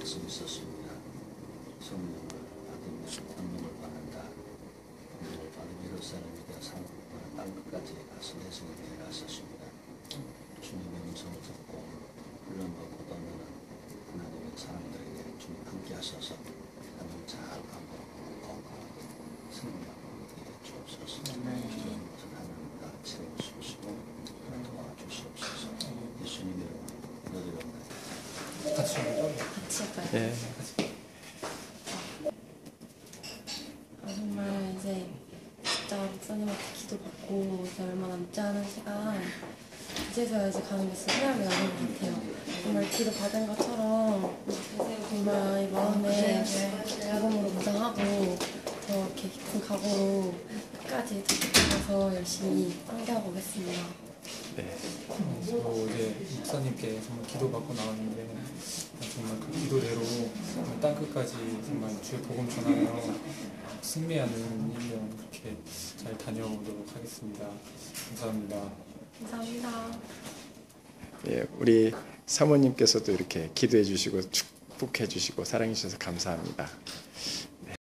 말씀이 있었습니다. 성령을 받으면 권능을 받는다. 권능을 받으면 이런 사람이 되어 땅 끝까지 가서 내성이 되어 갔었습니다. 주님의 음성을 듣고 훈련받고 떠나는 하나님의 사람들에게 주님 함께 하셔서 하나님 잘 가고 건강하게 승리하고 되게 주옵소서. 기도하는 것을 하나님 다 채워주시고 도와주시옵소서. 예수님 이름으로 기도드립니다. 같이 할까요? 네. 정말 이제 진짜 목사님한테 기도받고 이제 얼마 남지 않은 시간 이제서야 이제 가는 게 소감이 나는 것 같아요. 정말 기도받은 것처럼 정말 이 마음에 복음으로 무장하고 더 이렇게 깊은 각오로 끝까지 지켜서 열심히 상대하고 오겠습니다. 네. 저도 이제 목사님께 정말 기도받고 나왔는데 정말 그 기도대로 정말 땅끝까지 정말 주의 복음 전하여 승리하는 1년 그렇게 잘 다녀오도록 하겠습니다. 감사합니다. 감사합니다. 예, 우리 사모님께서도 이렇게 기도해 주시고 축복해 주시고 사랑해 주셔서 감사합니다.